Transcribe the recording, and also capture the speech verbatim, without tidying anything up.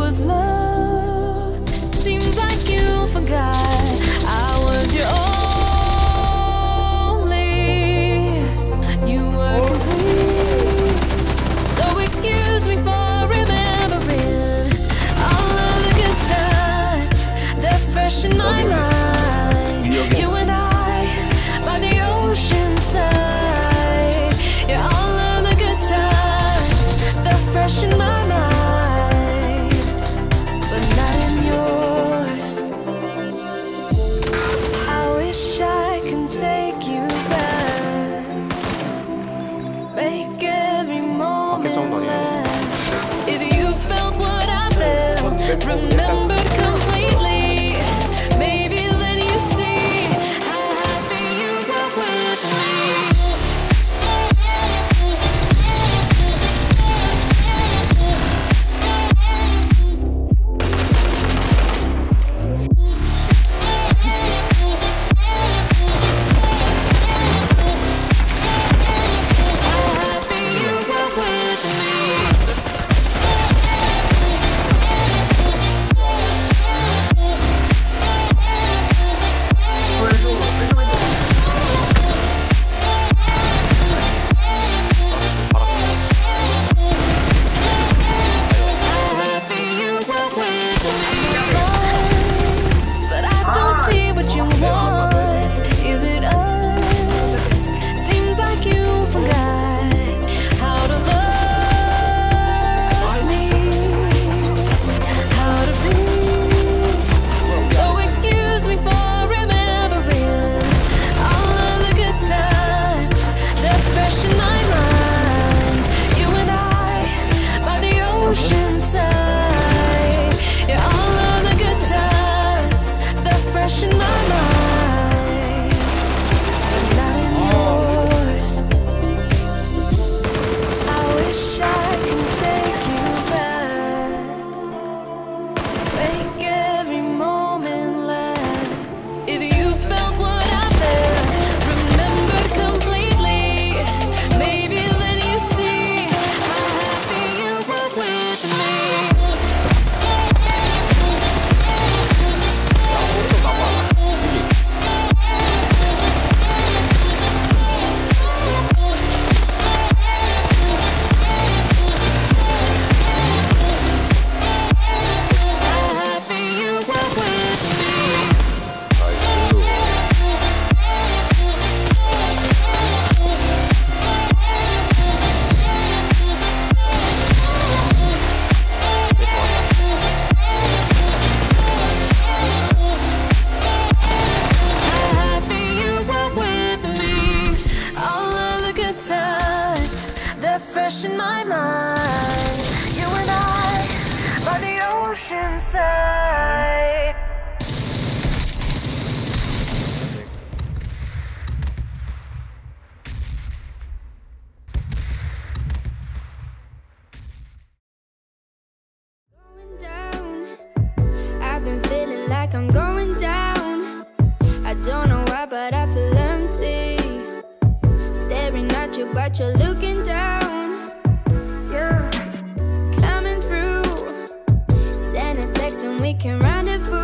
was love. Seems like you forgot I was your only. You were complete. So excuse me for remembering all of the good times. They're fresh in my mind. You and I by the ocean side. Yeah, all of the good times. They're fresh in my mind, but not in yours. I wish I could take you back, make every moment last. If you felt what I felt, remembered completely, maybe then you'd see how happy you were with me. Fresh in my mind, you and I by the ocean side. Going down, I've been feeling like I'm going down. I don't know why, but I feel empty. Staring at you, but you're looking down. Yeah. Coming through. Send a text and we can rendezvous.